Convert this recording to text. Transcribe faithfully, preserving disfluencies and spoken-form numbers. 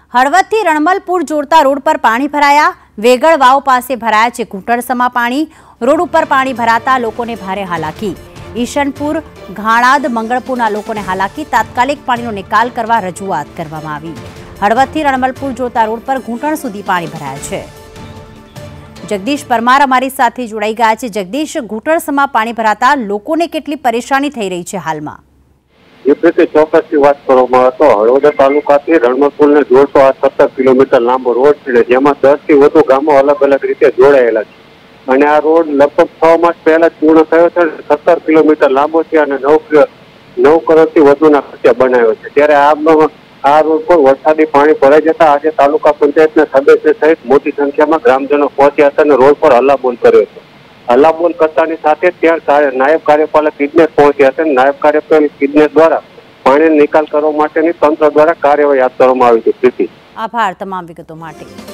હળવદથી રણમલપુર જોડતા રોડ પર પાણી ભરાયા। વેગળ વાવ પાસે ભરાયા છે ઘૂંટણસમા પાણી। રોડ ઉપર પાણી ભરાતા લોકોને ભારે હાલાકી। ઈશનપુર, ઘાણાદ, મંગળપુરના લોકોને હાલાકી। તાત્કાલિક પાણીનો નિકાલ કરવા રજૂઆત કરવામાં આવી। હળવદથી રણમલપુર જોડતા રોડ પર ઘૂંટણ સુધી પાણી ભરાયા છે। જગદીશ પરમાર અમારી સાથે જોડાઈ ગયા છે। જગદીશ, ઘૂંટણસમા પાણી ભરાતા લોકોને કેટલી પરેશાની થઈ રહી છે હાલમાં? એ પ્રત્યે ચોક્કસથી વાત કરવામાં આવે તો હળવદ તાલુકાથી રણમલપુરને જોડતો આ સત્તર કિલોમીટર લાંબો રોડ છે, જેમાં દસ થી વધુ ગામો અલગ અલગ રીતે જોડાયેલા છે અને આ રોડ લગભગ છ માસ પહેલા જ પૂર્ણ થયો છે। સત્તર કિલોમીટર લાંબો છે અને નવ નવ કરોડથી વધુના ખર્ચે બનાવ્યો છે। ત્યારે આ આ રોડ પર વરસાદી પાણી ભરાઈ જતા આજે તાલુકા પંચાયતના સદસ્ય સહિત મોટી સંખ્યામાં ગ્રામજનો પહોંચ્યા હતા અને રોડ પર હલ્લાબોલ કર્યો છે। હલ્લાબોલ કરતાની સાથે ત્યાં નાયબ કાર્યપાલક ઇજનેર પહોંચ્યા હતા। નાયબ કાર્યપાલક ઇજનેર દ્વારા પાણીનો નિકાલ કરવા માટેની તંત્ર દ્વારા કાર્યવાહી હાથ ધરવામાં આવી છે। આભાર તમામ વિગતો માટે।